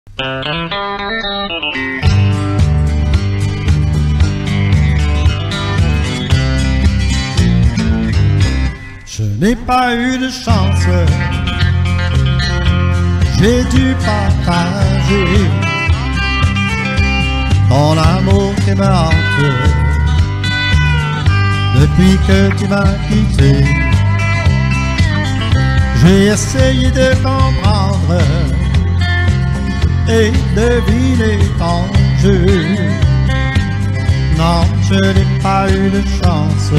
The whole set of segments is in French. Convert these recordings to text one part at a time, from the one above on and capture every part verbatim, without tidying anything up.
Je n'ai pas eu de chance, j'ai dû partager ton amour qui me hante depuis que tu m'as quitté. J'ai essayé de comprendre et deviner ton jeu. Non, je n'ai pas eu de chance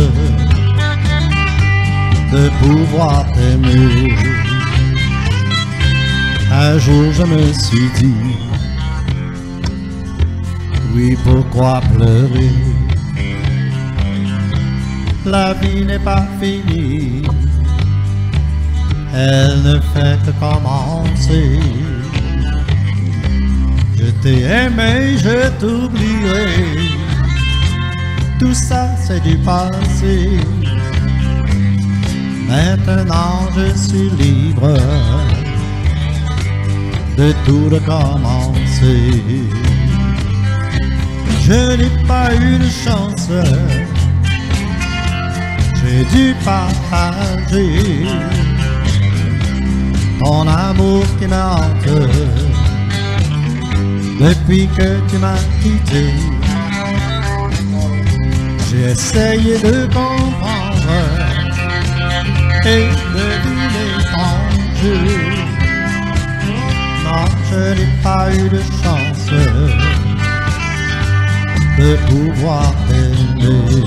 de pouvoir t'aimer. Un jour je me suis dit, oui, pourquoi pleurer? La vie n'est pas finie, elle ne fait que commencer. Je t'ai aimé, je t'oublierai, tout ça c'est du passé. Maintenant je suis libre de tout recommencer. Je n'ai pas eu de chance, j'ai dû partager ton amour qui me hante depuis que tu m'as quitté. J'ai essayé de comprendre et deviner ton jeu. Non, je n'ai pas eu de chance de pouvoir t'aimer.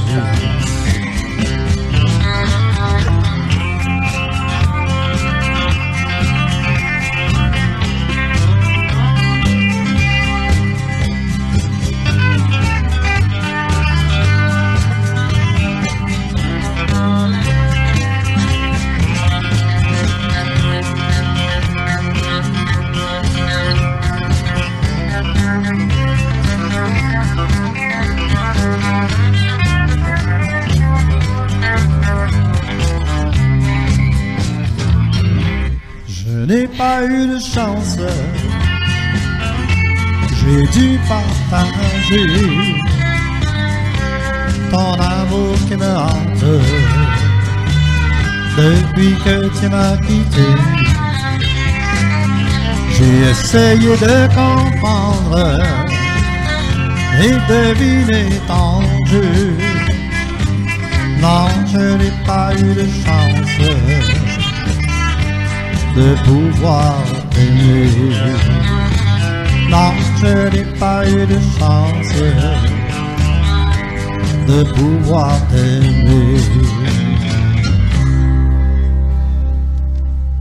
Je n'ai pas eu de chance, j'ai dû partager ton amour qui me hante depuis que tu m'as quitté. J'ai essayé de comprendre et deviner ton jeu. Non, je n'ai pas eu de chance de pouvoir t'aimer. Non, je n'ai pas eu de chance de pouvoir t'aimer.